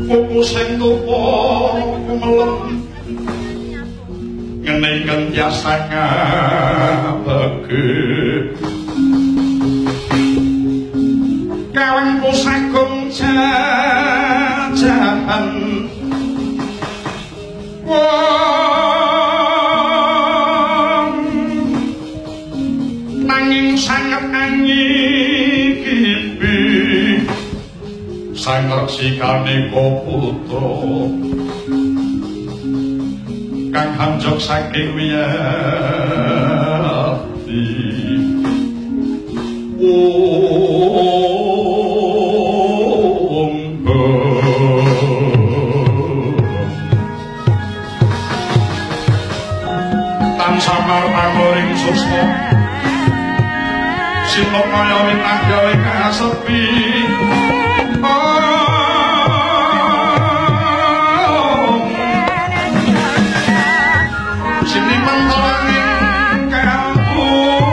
kuku sing tuwa melem ngenengen biasa ngabege kawan pusakung jajahan nanging sangat angikipi sang reksikane putra kang hanjok saking wiyadi samar pamoring susmo sinokaya winagya ing kasepi sini mentolanging kalbu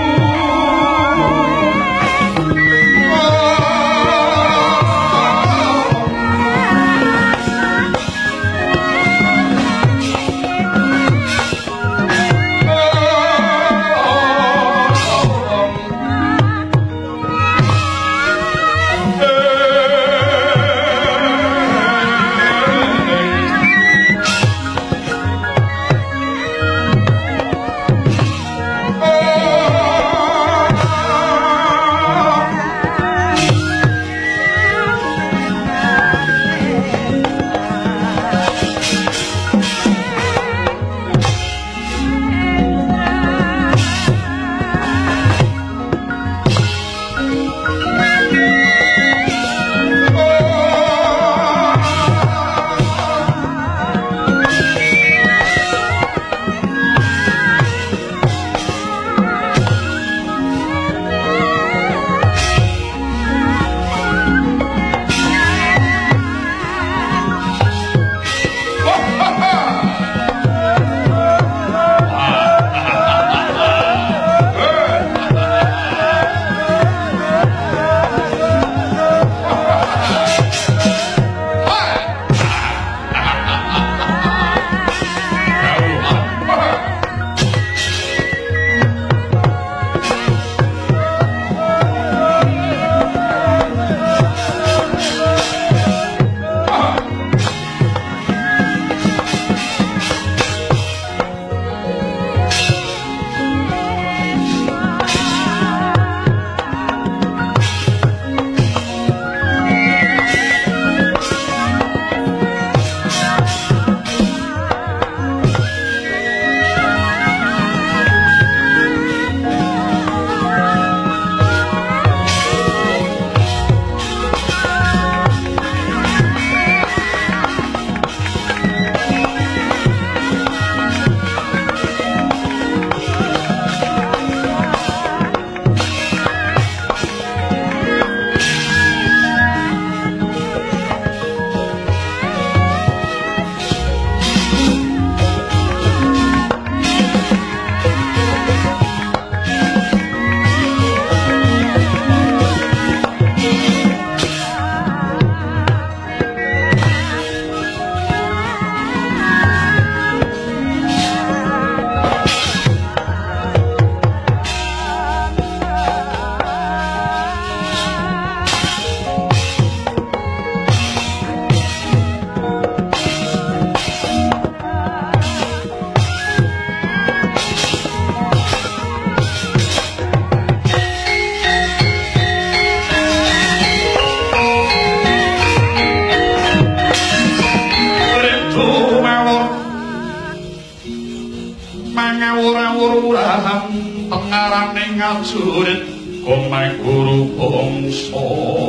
mangawur-awur-awurahan pengarane ngajurit komai guru bangsa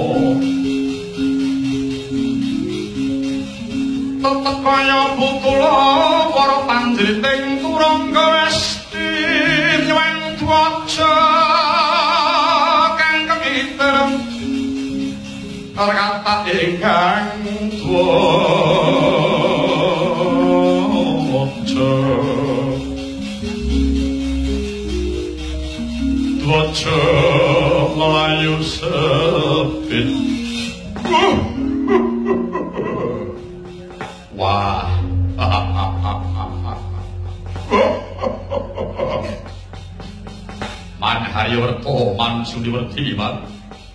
tetep kaya butula para panjriting turangga esti nyuwun dwaja kang kepiterem kata ingkang dwaja dwaja mlayu sepit Wah. Man Haryawerta man Sundiwerti man.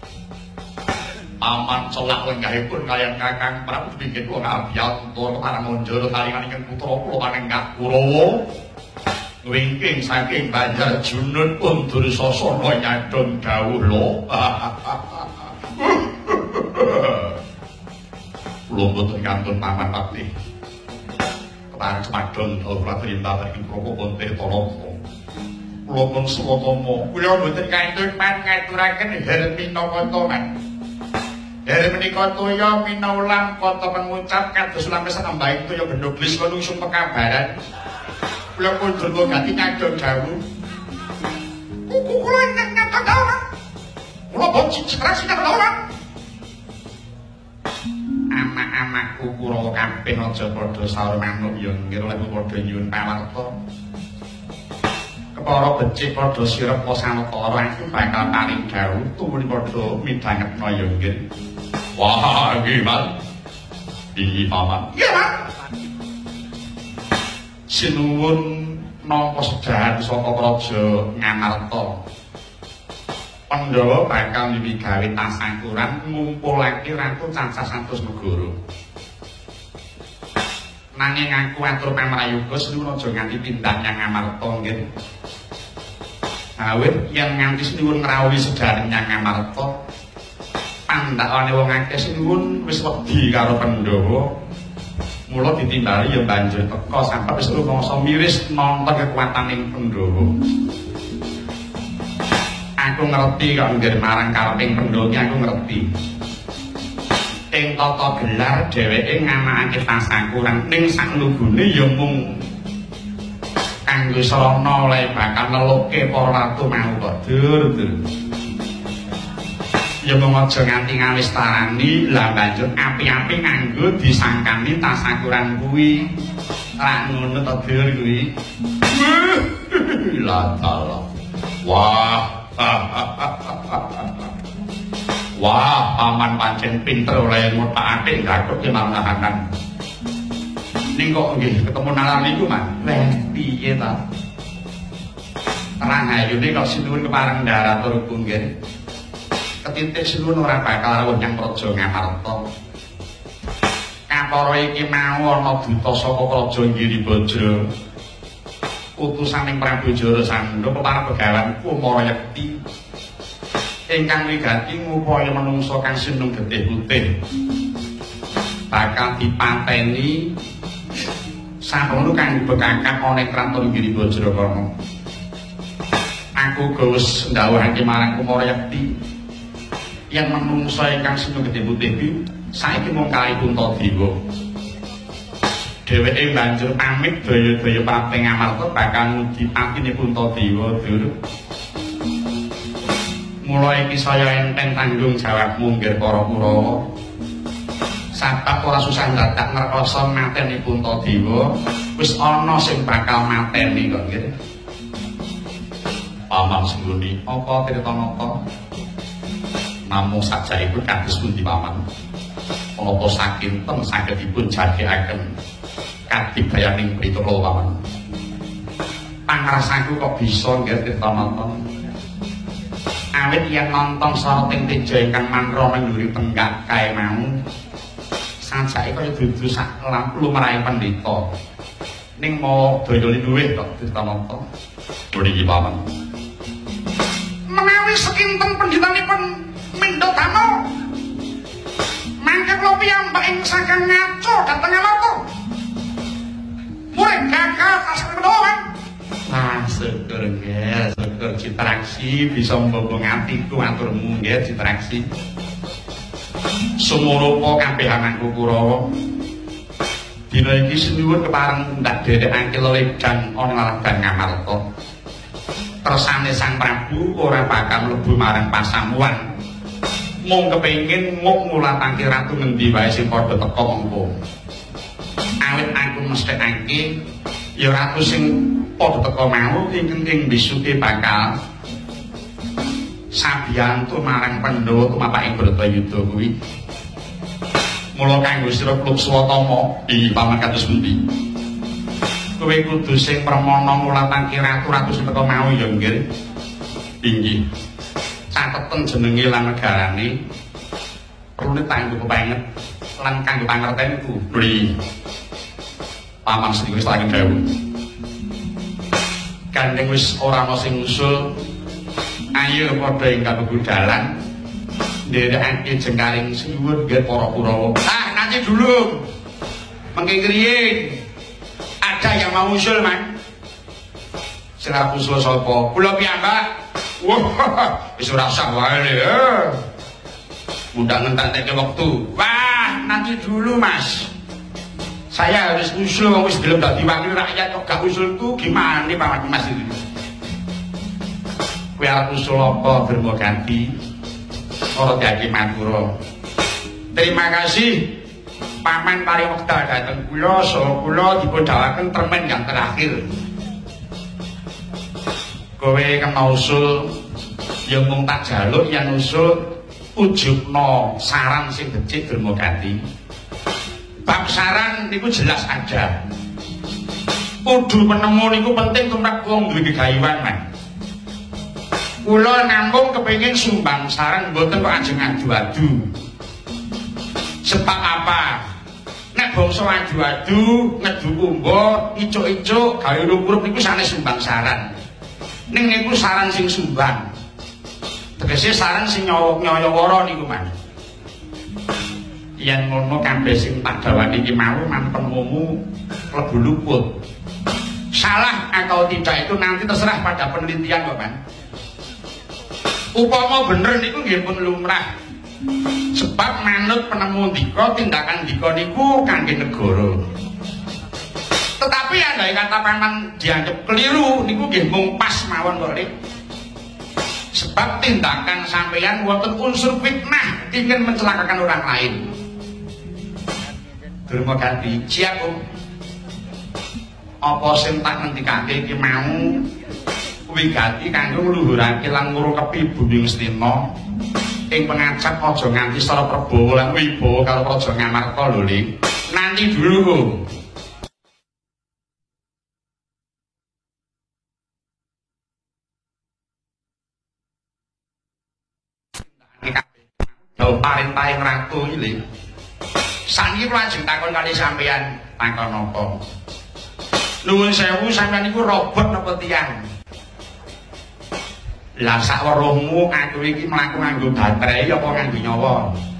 Aman celak lenggahipun kaliyan Kakang Prabu pinggir wong Abyanto keparang Manjara kalingan ingkang putra kula panenggak Kurawa. Wingking saking Banjar Junut pun Dursasana nyadong dawuh lho. Kula boten kantun paman Patih. Keparang semadon kula perintah saking Prabu Ponte Talaka. Kula pun swatama. Kula boten kantun ngaturaken Herminakata men. Dari menika toya minaulang kata pengucap kados lampes nambahing toya gendoglis konungsung pekabaran. Kula kundur ganti nyadong dawuh. Kuku kula nyadong dawuh. Kula bonci citrasi nyadong dawuh. Anak-anakku Kurawa kabeh aja padha saur manuk ya nggih oleh padha nyuwun pawarta. Kepara becik padha sirep sanukara aku bakal paling dawuh tumuli padha midhangetna ya nggih. Wah, nggih, Mas. Inggih, Paman. Nggih, Mas. Sinuwun nampa sedahan saka Praja Ngamarta. Pandhawa bakal miwigawe tasangkuran ngumpulake ratu cancah 100 negara. Nanging aku atur pamrayoga sinuwun aja nganti pindah nyang Ngamarta nggih. Awit yen nganti sinuwun ngrawuhi sedahan nyang Ngamarta, pandhakane wong akeh sinuwun wis wedi karo Pandhawa. Mula ditimbali ya banjur teka sampe wis rumangsa miris nonton kekuataning Pandhawa. Aku ngerti kok nggih marang kareping Pandhawa aku ngerti. Ing tata gelar dheweke nganakake tasangkuran ning saklubune ya mung kanggo srana oleh bakal neluke para ratu mau kok dur. Ya mung aja nganti ngawis tarani lah banjur api-api nganggo disangkani tasangkuran kuwi. Lah ngono to Dur kuwi. Lah dalah. Wah. Wah, paman pancen pinter oleh ngotakake gathuk kemanahanan. Ning kok nggih ketemu nalar niku, Mas. Weh, piye ta? Terang ayune kok sinuwun kepareng darat turku nggih. Ketitik sinuwun ora bakal rawuh nyang Praja Ngamarta. Kapara iki mau ana duta saka Praja Giribajra. Utusaning Prabu Jarasandha pepareng begawan Kumarayekti. Ingkang wigati ngupaya manungsa kang sinung getih putih. Bakal dipateni samono kang bekakak ana ing Kraton Giribajra kono. Aku gawes ndhawuhake marang Kumarayekti. Yang menungsa ingkang sinung getih putih iki saiki mung kalih Puntadewa. Dheweke banjur pamit daya-daya Prating Ngamarta bakal ngudi patine Puntadewa, Dur. Mula iki saya enten tanggung jawabmu nggih para Kurawa. Sabab ora susah dadak ngrekoso mateni Puntadewa, wis ana sing bakal mateni kok nggih. Paman Sengguni, apa tirta-nata? Namung sajaipun kados pundi paman? Menapa sakinten saged dipun jagekaken kadibayaning pritha paman? Pangrasaku kok bisa nggih tirta-nata? Awit yen nonton sarating teja ingkang manra ngguri tenggak kae mau sajake kaya dudu sak lumrahe pendhita. Ning mau daya linuwih kok tirta-nata. Mriki paman. Menawi sekinten pendhitanipun Mindodama mangke kula piyambak ing saking ngaco dhateng Ngamarta. Murid gagal kasar menawa. Ah, syukur nggih, syukur Citraksi bisa mbobong atiku aturmu nggih Citraksi. Sumurupa kambehananku Kurawa. Dina iki sinuwun kepareng ndak dedekake ledan ana ladan Ngamarta. Kersane Sang Prabu ora bakal mlebu marang pasamuan. Mung kepengin ngulatake ratu ngendi wae sing padha teka mengko. Awit aku mesthekake ya ratu sing padha teka mau ing bisuke bakal sabiyantu marang Pandhawa tumapaking Bratayuda kuwi. Mula kanggo sira Kluk Swatama inggih paman kados pundi? Kowe kudu sing permana ngulatake ratu-ratu sing teka mau ya nggih. Inggih. Cateten jenenge lan negarane perlu tanggo kepenget lan kanggo pangerten iku. Bli. Paman sedhi wis lagi dawuh. Gandeng wis ora ana sing usul. Ayo padha ingkang bebudalan. Nderekake jengkaring siwun nggih para Kurawa. Nanti dulu. Mengke kriyen ada yang mau usul, Man. Sing arep usul sapa? Kula piyambak. Wah, wis ora usah wae ya. Mudah ngentek waktu. Wah, nanti dulu, Mas. Saya harus usul wong wis gelem dadi wakil rakyat kok gak usulku gimana nih Pak Mas itu. Kowe arep usul apa Derma Ganti? Ora diaki matura. Terima kasih Paman paring wekdal dhateng kula saha kula dipun dawuhaken termen yang terakhir. Kowe kena usul ya mung tak jaluk yen usul ujugna saran sing becik Derma Ganti. Bab saran niku jelas ada. Kudu penemu niku penting tumrap wong duwe gegayuhan, Man. Kula namung kepengin sumbang saran mboten kok ajeng adu-adu. Sebab apa? Nek bangsa adu-adu, ngedu umba, icuk-icuk, gawe rup-rup niku sanes sumbang saran. Ning niku saran sing sumbang. Tegese saran sing nyoyo-wara niku, Man. Yen ngono kabeh sing tak dawani iki mau mantemumu klebu luput. Salah atau tidak itu nanti terserah pada penelitian kok, Man. Upama bener niku nggih pun lumrah. Sebab manut penemu dika tindakan dika niku kangge negara. Tetapi andai kata paman dianggap keliru niku nggih mung pas mawon kok, Dik. Sebab tindakan sampeyan wonten unsur fitnah ingin mencelakakan orang lain. Derma Ganti, siap Om. Apa sing tak ngendikake iki mau wigati kanggo ngluhurake lan ngrukepi Bumi Ngastina ing pengajap aja nganti Sara Prabawa lan Wibawa karo Praja Ngamarta lho, Ling. Nanti dulu, Om. Jauh parintahing ratu iki, Ling. Saniki kula ajeng takon kali sampeyan, takon apa? Nuwun sewu sampeyan niku robot napa tiyang? Lah sak weruhmu aku iki mlaku nganggo baterai apa nganggo nyawa?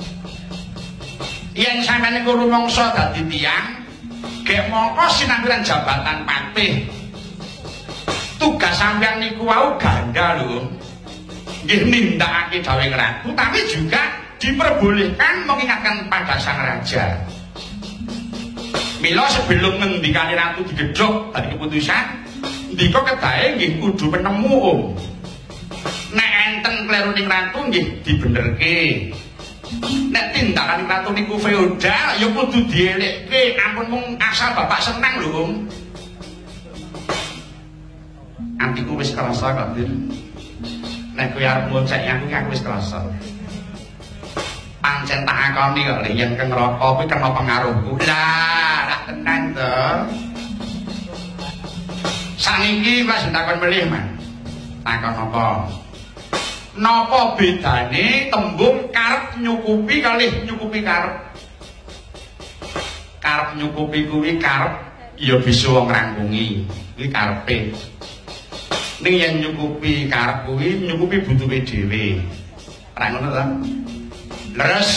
Yen sampeyan niku rumangsa dadi tiyang, gek mongko sinambiran jabatan patih. Tugas sampeyan niku wau ganda lho. Nggih nindakake gawe ratu, tapi juga diperbolehkan mengingatkan pada sang raja. Mila sebelum ngendikane ratu digedhok dari keputusan, ndika kedahe nggih kudu penemu, Om. Nek enten kleru ning ratu nggih dibenerke. Nek tindakan ratu niku feodal ya kudu dielekke, ampun mung asal bapak senang lho, Om. Atiku wis kerasa kok, Dir. Nek kowe arep ngocek aku wis kerasa. Pancen tak akoni kok yen keng neraka kuwi kena pengaruhku. Lah, ra tenan to. Saniki wis takon melih, Man. Takon apa? Napa bedane tembung karep nyukupi kalih nyukupi karep? Karep nyukupi kuwi karep ya bisa wong rangkungi. Kuwi karepe. Ning yen nyukupi karep kuwi nyukupi butuhe dhewe. Ora ngono to? Leres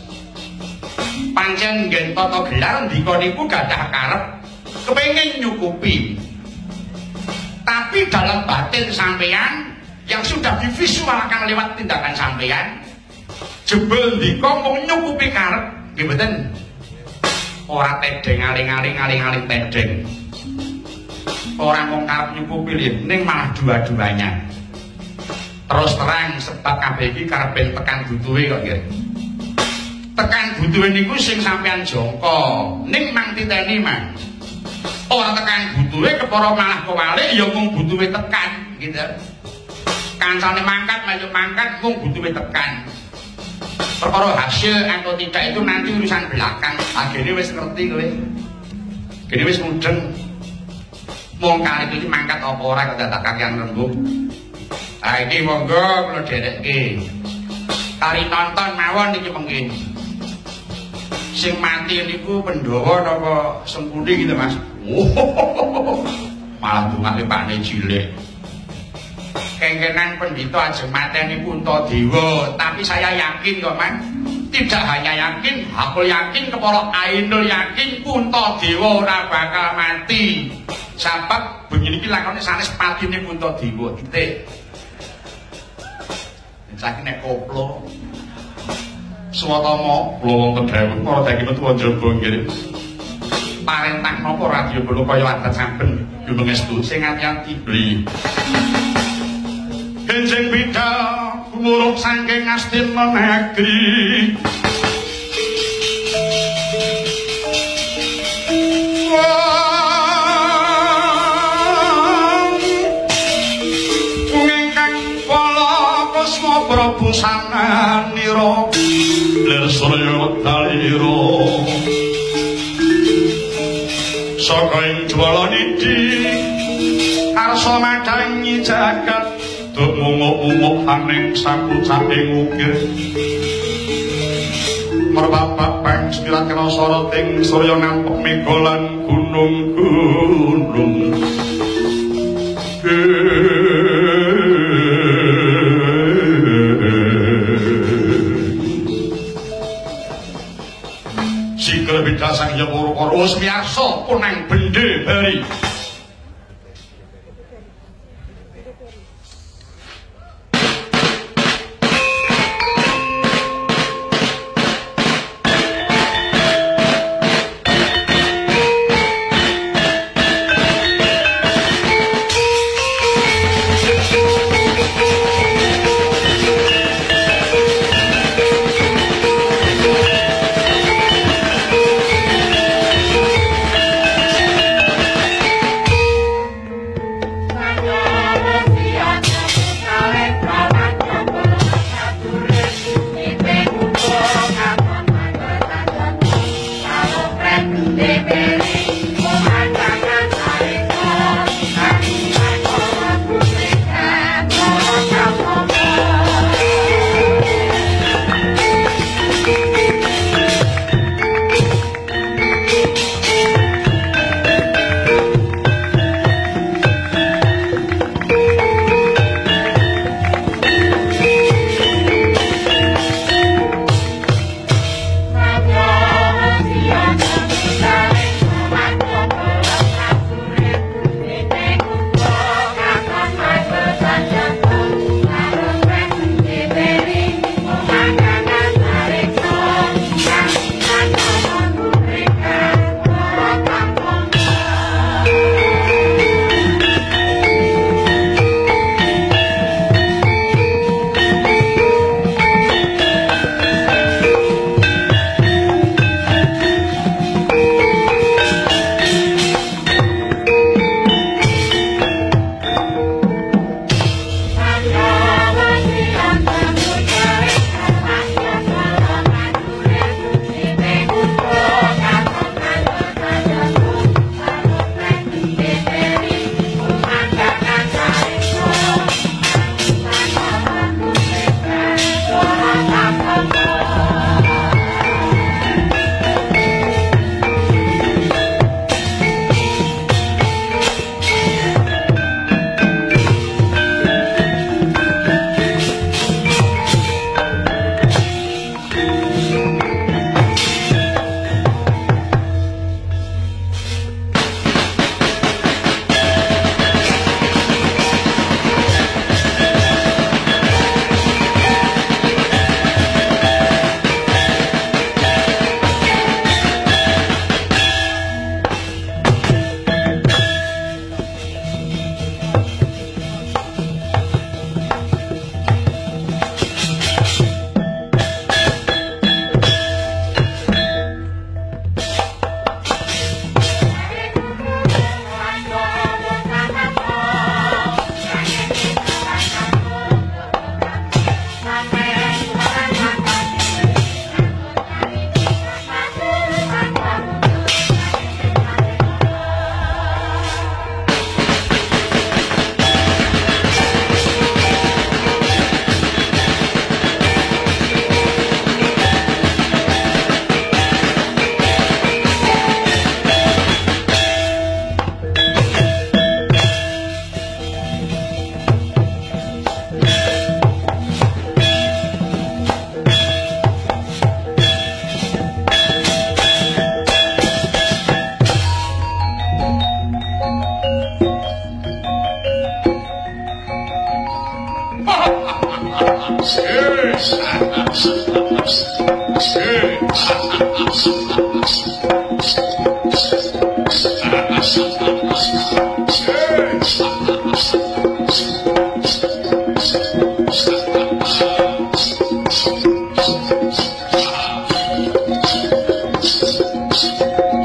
pancen nggen tata gelar ndika niku gadah karep kepengin nyukupi. Tapi dalam batin sampeyan yang sudah divisualkan lewat tindakan sampeyan, jebul ndika mung nyukupi karep, nggih mboten? Ora tedeng aling-aling tedeng. Ora mung karep nyukupi ning malah dua-duanya. Terus terang sebab kabeh iki karepe tekan butuhe kok nggih. Tekan butuhe niku sing sampeyan jangka, ning mang titeni, Man. Ora tekan butuhe kepara malah kewalik ya mung butuhe tekan, gitu. Kancane mangkat melu mangkat mung butuhe tekan. perkara hasil atau tidak itu nanti urusan belakang. Akhirnya wis ngerti kowe. Gini wis mudeng. Mong kali iki mangkat apa ora kok dadak kakean rembug. Ah iki monggo kula dherekke. Kari nonton mawon iki mengki. Sing mati niku Pandhawa napa Sengkuni gitu Mas. Malah dungake pakne cilik. Kengkenan pendhita ajeng mateni Puntadewa, tapi saya yakin kok Mas. Tidak hanya yakin, aku yakin kepala Ainul yakin Puntadewa ora bakal mati. Sebab bengi iki lakone sanes patine Puntadewa. Titik. Saiki nek koplo swatama kula wonten dawuh para dadi metu njaba nggih. Parentah napa radio kula kaya adat saben gunung estu sing ati-ati bli. Kenjeng bida kumuruk saking Astina negeri. Prabu sananira lir surya dalira saka ing jwalanidi arsa madangi jagat dumunguk-umuk aning sakucaning ukir merbapak pang spirat kena soroting surya nampek megolan gunung-gunung sikil beda sang yawara wis miyarsa punang bendhe bari.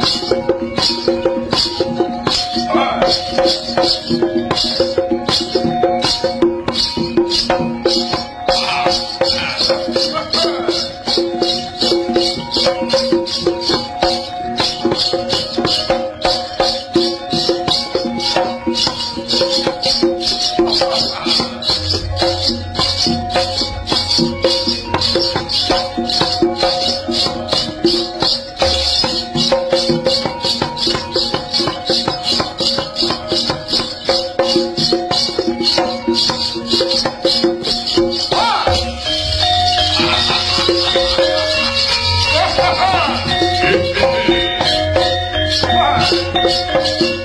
Wow.